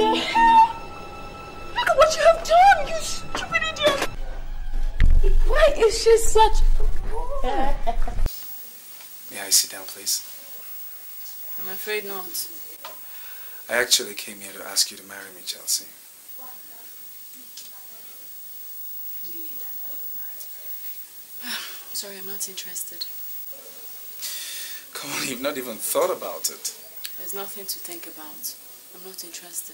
Look at what you have done, you stupid idiot! Why is she such... May I sit down, please? I'm afraid not. I actually came here to ask you to marry me, Chelsea. Sorry, I'm not interested. Come on, you've not even thought about it. There's nothing to think about. I'm not interested.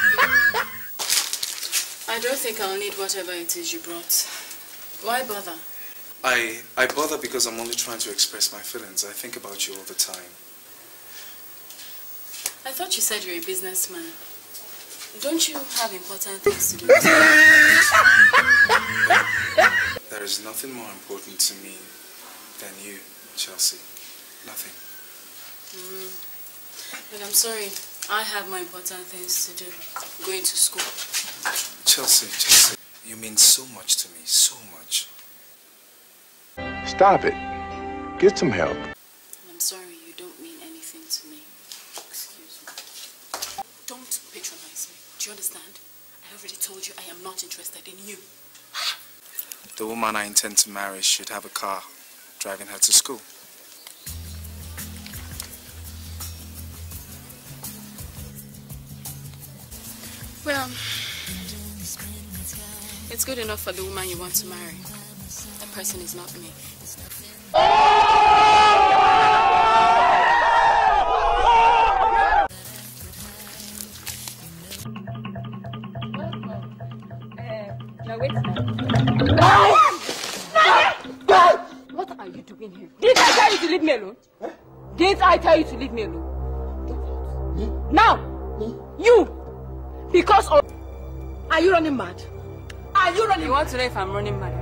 I don't think I'll need whatever it is you brought. Why bother? I bother because I'm only trying to express my feelings. I think about you all the time. I thought you said you're a businessman. Don't you have important things to do? There is nothing more important to me than you, Chelsea. Nothing. But I'm sorry. I have more important things to do. Going to school. Chelsea, you mean so much to me, so much. Stop it. Get some help. I'm sorry, you don't mean anything to me. Excuse me. Don't patronize me. Do you understand? I already told you I am not interested in you. The woman I intend to marry should have a car driving her to school. Well, it's good enough for the woman you want to marry. That person is not me. Now wait. What are you doing here? Didn't I tell you to leave me alone? Huh? Didn't I tell you to leave me alone? Now, you, because of... Are you running mad? Are you running? You want to know if I'm running mad?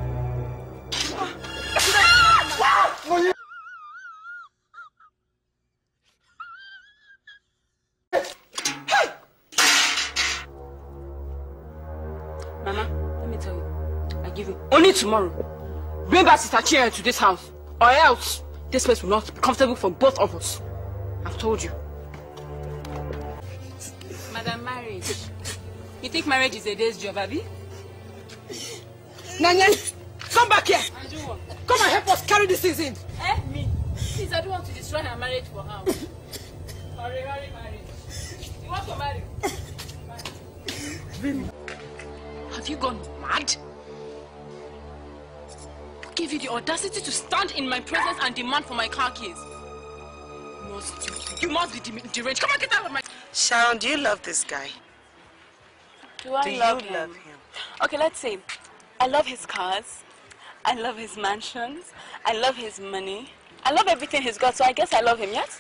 Mama, let me tell you, I give you only tomorrow. Bring back Sister Chien to this house, or else this place will not be comfortable for both of us. I've told you. Madam, marriage. You think marriage is a day's job, Abby? Nanya, come back here. I do what? Come and help us carry this thing in. Me? Please, I don't want to destroy her marriage for her. Or a marriage. You want to marry? Have you gone mad? Who gave you the audacity to stand in my presence and demand for my car keys? You must be deranged. Come on, get out of my... Sharon, do you love this guy? Do you love him? Okay, let's see. I love his cars. I love his mansions. I love his money. I love everything he's got, so I guess I love him, yes?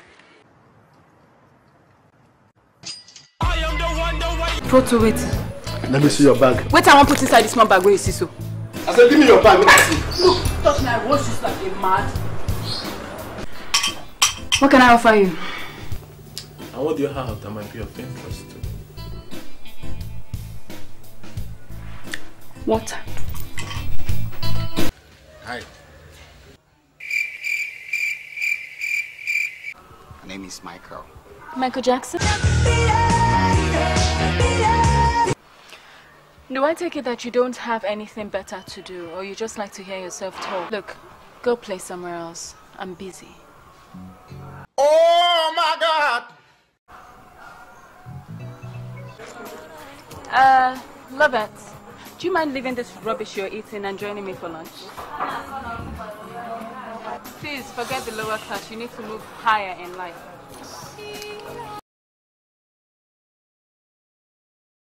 I am the one. Proto, wait. Let me see your bag. Wait, I want to put inside this small bag where you see so. I said, give me your bag. Let me see. Look, touch me, I watch this like a mad. What can I offer you? And what do you have that might be of interest to? Water. Hi. My name is Michael. Michael Jackson? Do I take it that you don't have anything better to do, or you just like to hear yourself talk? Look, go play somewhere else. I'm busy. Oh my God! Love it. Do you mind leaving this rubbish you're eating and joining me for lunch? Please, forget the lower class. You need to move higher in life.